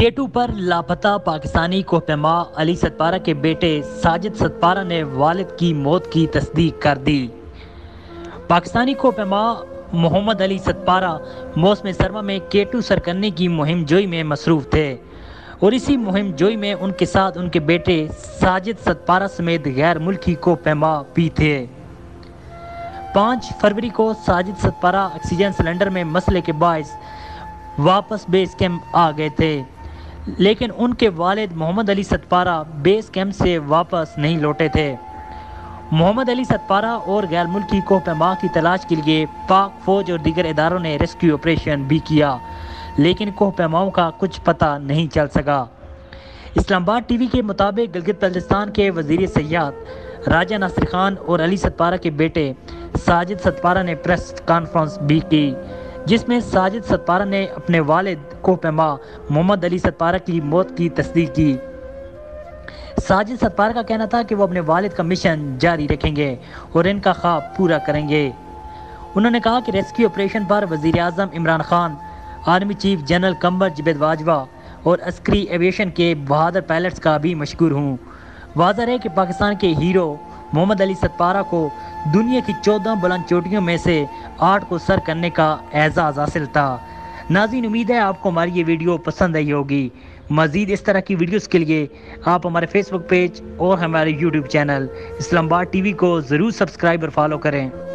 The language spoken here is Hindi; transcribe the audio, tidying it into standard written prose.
केटू पर लापता पाकिस्तानी कोहपेमा अली सतपारा के बेटे साजिद सतपारा ने वालिद की मौत की तस्दीक कर दी। पाकिस्तानी कोहपेमा मोहम्मद अली सतपारा मौसम सरमा में केटू सर करने की मुहिम जोई में मसरूफ थे और इसी मुहिम जोई में उनके साथ उनके बेटे साजिद सतपारा समेत गैर मुल्की कोहपेमा भी थे। 5 फरवरी को साजिद सतपारा ऑक्सीजन सिलेंडर में मसले के बायस वापस बेस कैंप आ गए थे, लेकिन उनके वालिद मोहम्मद अली सतपारा बेस कैंप से वापस नहीं लौटे थे। मोहम्मद अली सतपारा और गैर मुल्की कोहपेमा की तलाश के लिए पाक फौज और दीगर इदारों ने रेस्क्यू ऑपरेशन भी किया, लेकिन कोहपेमाओं का कुछ पता नहीं चल सका। इस्लामाबाद टीवी के मुताबिक गिलगित बल्तिस्तान के वजीर सयाहत राजा नासिर खान और अली सतपारा के बेटे साजिद सतपारा ने प्रेस कॉन्फ्रेंस भी की, जिसमें साजिद सतपारा ने अपने वालिद कोहपेमा मोहम्मद अली सतपारा की मौत की तस्दीक की। साजिद सतपारा का कहना था कि वो अपने वालिद का मिशन जारी रखेंगे और इनका ख्वाब पूरा करेंगे। उन्होंने कहा कि रेस्क्यू ऑपरेशन पर वजीर आज़म Imran Khan, army chief general Qamar Javed Bajwa और अस्करी एविएशन के बहादुर पायलट्स का भी मशकूर हूँ। वाज़ह है कि पाकिस्तान के हीरो मोहम्मद अली सतपारा को दुनिया की 14 बुलंद चोटियों में से 8 को सर करने का एजाज़ हासिल था। नाज़रीन, उम्मीद है आपको हमारी ये वीडियो पसंद आई होगी। मज़ीद इस तरह की वीडियोस के लिए आप हमारे फेसबुक पेज और हमारे यूट्यूब चैनल इस्लामाबाद टीवी को ज़रूर सब्सक्राइब और फॉलो करें।